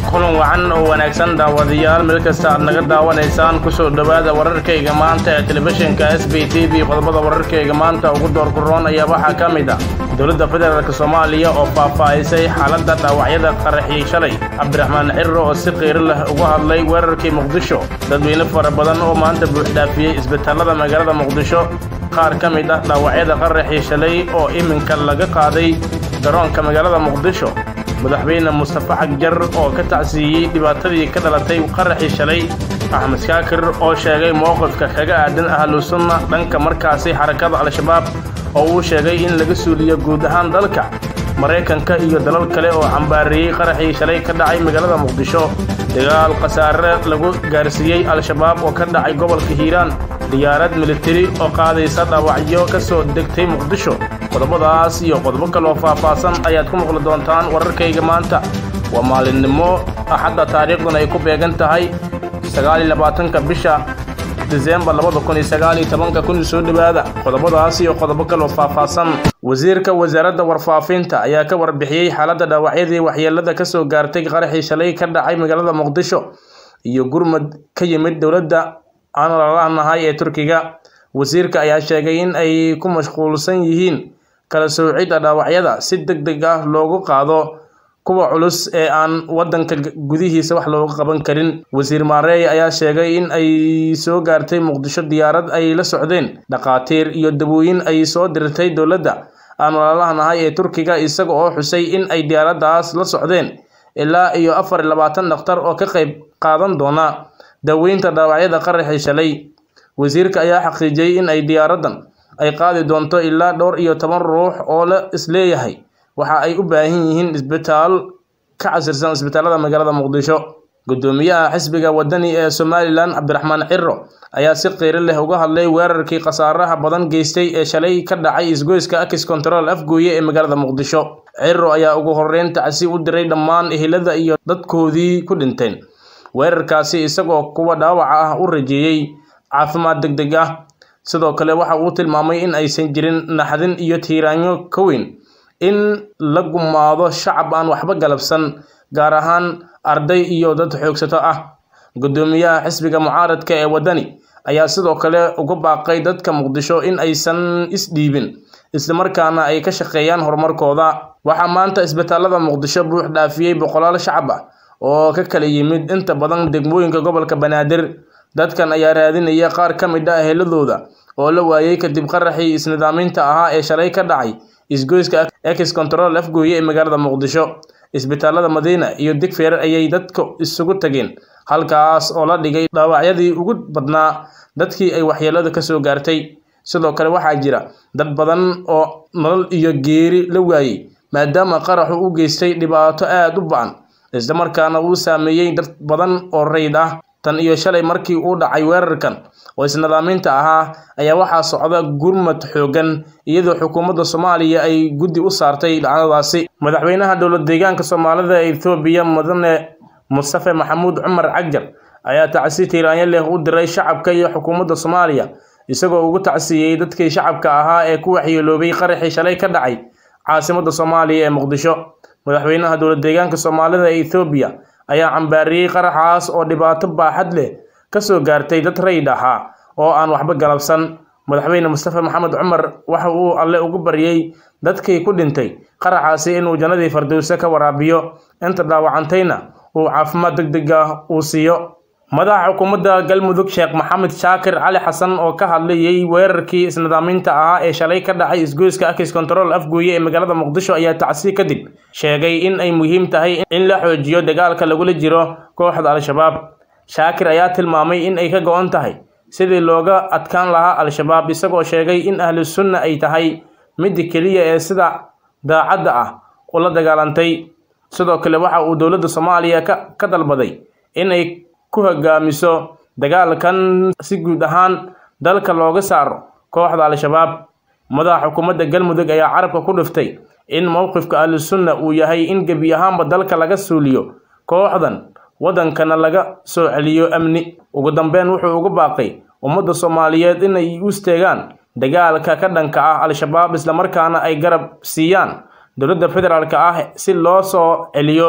kulan wacan oo wanaagsan daawadayaal meel kasta aad naga daawanaysaan ku soo dhawaada wararkayga maanta ee telefishinka SBTV qodobada wararkayga maanta ugu doorkuroon ayaa waxa kamid ah dowladda federaalka Soomaaliya oo faahfaahisay xaaladda dhaawacyada qaraxii shalay Cabdiraxmaan Cirro oo si qiiro leh uga hadlay weerarkii Muqdisho dadweyne fara badan oo maanta buux dhaafiyay isbitaalada magaalada Muqdisho qaar kamid ah dhaawacyada qaraxii shalay oo iminka laga qaaday garoonka magaalada Muqdisho madaxweyne Mustafa Xagjar oo ka tacsiyay dhibaatadii ka dhalatay qaraxii shalay Axmed Shaakir oo sheegay mowqifka kaga aadan ahlus sunna dhanka markaasi xarakada al-shabaab oo uu sheegay in laga suuliyo guud ahaan dalka Mareykanka iyo dalal kale oo cambaariyay qaraxii shalay ka dhacay magaalada Muqdisho dagaal qasaare lagu gaarsiiyay al-shabaab oo ka dhacay gobolka Hiiraan diyaarad military oo qaadaysa dhaawacyo ka soo degtay Muqdisho qodobadaas iyo qodobo kale oo faahfaahsan ayaad ku maqli doontaan wararkayga maanta waa maalinimo axadda taariikhduna ay ku beegan tahay 29 bisha December 2019 kun soo dhawaada qodobadaas iyo qodobo kale oo faahfaahsan wasiirka wasaaradda warfaafinta ayaa ka warbixiyay xaaladda dhaawacyadii waxyeelada ka soo gaartay qaraxii shalay ka dhacay magaalada Muqdisho iyo gurmad ka yimid dowladda aan la nahay ee Turkiga wasiirka ayaa sheegay in ay ku mashquulsan yihiin kala soocidda dhaawacyada si degdeg ah loogu qaado kuwa culus ee aan wadanka gudihiisa wax looga qaban karin wasiir Maarey ayaa sheegay in ay soo gaartay Muqdisho diyaarad ay la socdeen dhaqaatiir iyo dawooyin ay soo dirtay dowladda aan la nahay ee Turkiga isaga oo xusay in ay diyaaradaas la socdeen ilaa iyo 24 dhakhtar oo ka qayb qaadan doona daweynta dhaawacyada qaraxii shalay wasiirka ayaa xaqiijiyay in ay diyaaradan ay qaadi doonto ilaa dhowr iyo 10 ruux oo la isleeyahay waxa ay u baahan yihiin isbitaal ka casirsan isbitaalada magaalada Muqdisho gudoomiyaha xisbiga wadani ee Somaliland Cabdiraxmaan Cirro ayaa si qiiro leh uga hadlay weerarkii qasaaraha badan geystay ee shalay ka dhacay isgoyska Axis Control afgooye ee magaalada Muqdisho Cirro ayaa ugu horeyn tacsi u diray dhammaan ehelada iyo dadkoodii ku dhinteen weerarkaasi isagoo kuwa dhaawac ah u rajeeyay caafimaad degdeg ah sidoo kale waxa uu tilmaamay in aysan jirin naxdin iyo tiiraanyo ka weyn in la gumaado shacab aan waxba galabsan gaar ahaan arday iyo dad xoogsato ah gudoomiyaha xisbiga mucaaradka ee wadani ayaa sidoo kale uga baaqay dadka Muqdisho in aysan isdhiibin isla markaana ay ka shaqeeyaan horumarkooda waxa maanta isbitaalada Muqdisho buux dhaafiyay boqolaal shacab ah oo ka kala yimid inta badan degmooyinka gobolka Banaadir dadkan ayaa raadinaya qaar ka mid ah eheladooda oo la waayay kadib qaraxii isnidaaminta ahaa ee shalay ka dhacay isgoyska Axis Control afgooye ee magaalada Muqdisho isbitaalada Madiina iyo Digfeer ayay dadku isugu tageen halkaas oo la dhigay dhaawacyadii ugu badnaa dadkii ay waxyeelada ka soo gaartay sidoo kale waxaa jira dad badan oo nolol iyo geeri la waayay maadaama qaraxu u geystay dhibaato aad u ba'an isla markaana uu saameeyay dad badan oo rayd ah tan iyo shalay markii uu dhacay weerarkan oo isnidaaminta ahaa ayaa waxa socda gurmad xoogan iyadoo xukuumadda Soomaaliya ay gudi u saartay dhacdadaasi madaxweynaha dowladda deegaanka Soomaalida ee Itoobiya mudane Mustafa Maxamuud Cumar Xagjar ayaa tacsi tiiraanyo leh u diray shacabka iyo xukuumadda Soomaaliya isagoo ugu tacsiyay dadkii shacabka ahaa ee ku waxyeeloobay qaraxii shalay ka dhacay caasimadda Soomaaliya ee Muqdisho madaxweynaha dowladda deegaanka Soomaalida ee Itoobiya ayaa cambaariyay qaraxaas oo dhibaato baaxad leh ka soo gaartay dad rayd ah oo aan waxba galabsan madaxweyne Mustafa Maxamuud Cumar waxa uu alle ugu baryay dadkii ku dhintay qaraxaasi inuu jannadii Firdawsa ka waraabiyo inta dhaawacantayna uu caafimaad degdeg ah uu siiyo madaxa xukuumadda Galmudug Sheekh Maxamed Shaakir Cali Xasan oo ka hadlayay weerarkii isnidaaminta ahaa ee shalay ka dhacay isgoyska Axis Control afgooye ee magaalada Muqdisho ayaa tacsi kadib sheegay in ay muhiim tahay in la xoojiyo dagaalka lagula jiro kooxda al-shabaab Shaakir ayaa tilmaamay in ay ka go'an tahay sidii looga adkaan lahaa al-shabaab isagoo sheegay in ahlus sunna ay tahay mid kaliya ee sida daacadda ah oo la dagaalantay sidoo kale waxa uu dowladda Soomaaliya ka dalbaday in ay ku hogaamiso dagaalkan si guud ahaan dalka looga saaro kooxda al-shabaab madaxa xukuumadda Galmudug ayaa carabka ku dhiftay in mowqifka ahlus sunna uu yahay in gabi ahaanba dalka laga suuliyo kooxdan wadankana laga soo celiyo amni ugu dambeyn wuxuu ugu baaqay ummadda Soomaaliyeed in ay u istaagaan dagaalka ka dhanka ah al-shabaab isla markaana ay garab siiyaan dowladda federaalka ah si loo soo celiyo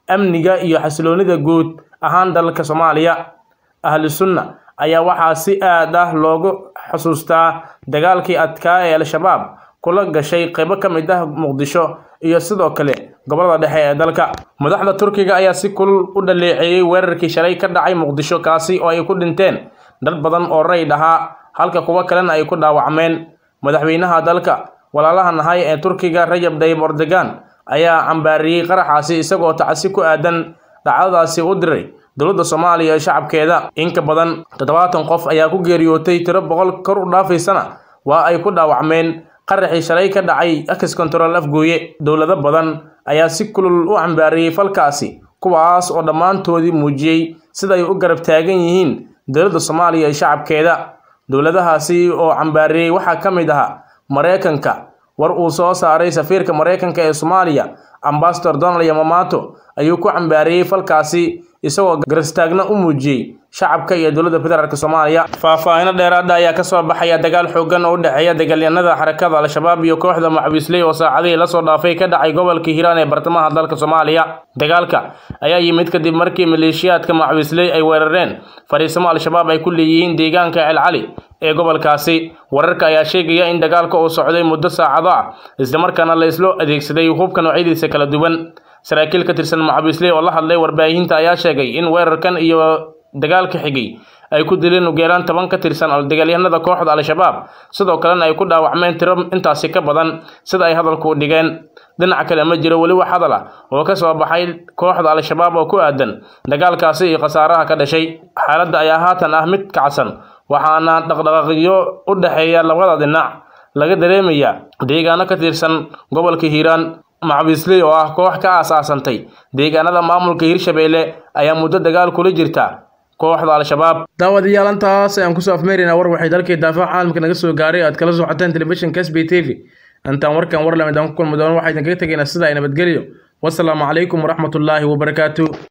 amniga iyo xasiloonida guud ahaan dalka Soomaaliya. Ahlu Sunna ayaa waxaa si aad ah loogu xusuustaa dagaalkii adkaa ee Al-Shabaab kula gashay qaybo ka mid ah Muqdisho iyo sidoo kale gobolada dhexe ee dalka. Madaxda Turkiga ayaa si kulul u dhaleeceeyay weerarkii shalay ka dhacay Muqdisho kaasi oo ay ku dhinteen dad badan oo rayid ahaa halka kuwa kalena ay ku dhaawacmeen. Madaxweynaha dalka walaalaha nahay ee Turkiga Rajab Tayyip Erdogan ayaa cambaariyay qaraxaasi isagoo tacsi ku aadan dhacdadaasi u diray dowladda Soomaaliya iyo shacabkeeda. In ka badan 70 qof ayaa ku geeriyootay, tiro 100 kor u dhaafaysana waa ay ku dhaawacmeen qaraxii shalay ka dhacay Axis Control Afgooye. Dowlado badan ayaa si kulul u cambaariyay falkaasi, kuwaas oo dhammaantoodii muujiyay sida ay u garab taagan yihiin dowladda Soomaaliya iyo shacabkeeda. Dowladahaasi oo cambaariyay waxaa ka mid ah Mareykanka. War uu soo saaray safiirka Mareykanka ee Soomaaliya Ambassador Donald Yamamoto ayuu ku cambaariyay falkaasi isagoo garstaagna u muujiyay shacabka iyo dowladda federaalka Soomaaliya. Faahfaahin dheeraad ah ayaa ka soo baxaya dagaal xooggan oo u dhexeeya dagaalyahanada xarakada Al-Shabaab iyo kooxda Macawisley oo saacadihii la soo dhaafay ka dhacay gobolka Hiiraan ee bartamaha dalka Soomaaliya. Dagaalka ayaa yimid kadib markii maleeshiyaadka Macawisley ay weerareen fariisimo Al-Shabaab ay ku leeyihiin deegaanka El Cali ee gobolkaasi. Wararka ayaa sheegaya in dagaalka uu socday muddo saacado ah isla markaana la isla adeegsaday hubka noocyadiisa kala duwan. Saraakiil ka tirsan Macawisley oo la hadlay warbaahinta ayaa sheegay in weerarkan iyo dagaalka xigay ay ku dileen ugu yaraan 10 ka tirsan dagaalyahanada kooxda Al-Shabaab, sidoo kalena ay ku dhaawacmeen tiro intaasi ka badan sida ay hadalku u dhigeen. Dhinaca kale ma jiro weli wax hadal ah oo ka soo baxay kooxda Al-Shabaab oo ku aadan dagaalkaasi iyo khasaaraha ka dhashay. Xaaladda ayaa haatan ah mid kacsan, waxaana dhaqdhaqaaqyo u dhaxeeya labada dhinac laga dareemayaa deegaano ka tirsan gobolka Hiiraan. Macawisley oo ah koox ka aasaasantay deegaanada maamulka Hirshabelle ayaa muddo dagaal kula jirta kooxda Al-Shabaab. Daawadayaal intaas ayaan ku soo afmeerinaa war waxay dalkii daafaca caalamka naga soo gaaray aad kala socoteen telefishinka SBTV. intaan warkan war lamid aan ku kulmi doono waxaan idinkaga tegaynaa sida ay nabadgelyo. Wassalaamu calaykum waraxmatullaahi wabarakaatuh.